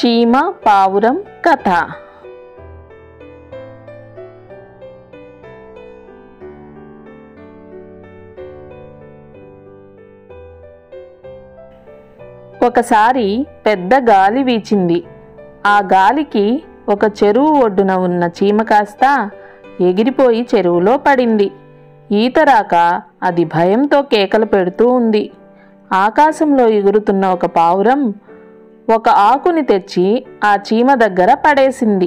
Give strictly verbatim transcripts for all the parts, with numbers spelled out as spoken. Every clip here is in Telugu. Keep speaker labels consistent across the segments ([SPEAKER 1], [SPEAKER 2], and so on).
[SPEAKER 1] చీమ పావురం కథ. ఒకసారి పెద్ద గాలి వీచింది. ఆ గాలికి ఒక చెరువు ఒడ్డున ఉన్న చీమ కాస్త ఎగిరిపోయి చెరువులో పడింది. ఈత రాక అది భయంతో కేకలు పెడుతూ ఉంది. ఆకాశంలో ఎగురుతున్న ఒక పావురం ఒక ఆకుని తెచ్చి ఆ చీమ దగ్గర పడేసింది.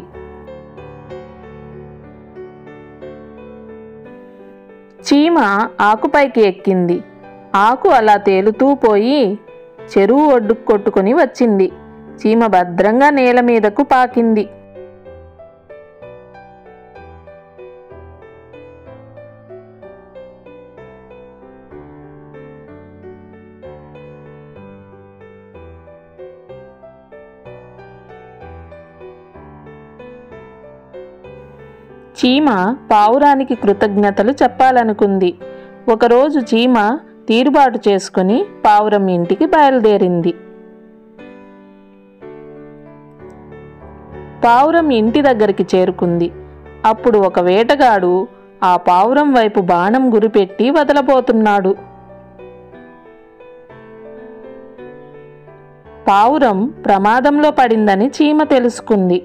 [SPEAKER 1] చీమ ఆకుపైకి ఎక్కింది. ఆకు అలా తేలుతూ పోయి చెరువు ఒడ్డుకు కొట్టుకుని వచ్చింది. చీమ భద్రంగా నేల మీదకు పాకింది. చీమ పావురానికి కృతజ్ఞతలు చెప్పాలనుకుంది. ఒకరోజు చీమ తీరుబాటు చేసుకుని పావురం ఇంటికి బయలుదేరింది. పావురం ఇంటి దగ్గరికి చేరుకుంది. అప్పుడు ఒక వేటగాడు ఆ పావురం వైపు బాణం గురిపెట్టి వదలబోతున్నాడు. పావురం ప్రమాదంలో పడిందని చీమ తెలుసుకుంది.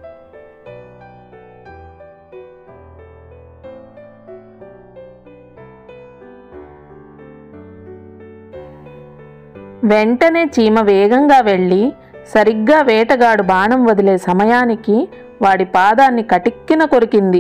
[SPEAKER 1] వెంటనే చీమ వేగంగా వెళ్ళి సరిగ్గా వేటగాడు బాణం వదిలే సమయానికి వాడి పాదాన్ని కటిక్కిన కొరికింది.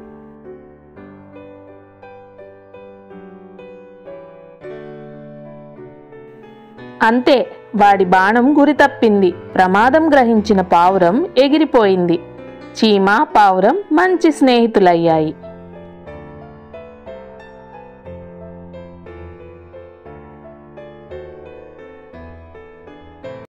[SPEAKER 1] అంతే, వాడి బాణం గురి తప్పింది. ప్రమాదం గ్రహించిన పావురం ఎగిరిపోయింది. చీమ పావురం మంచి స్నేహితులయ్యాయి.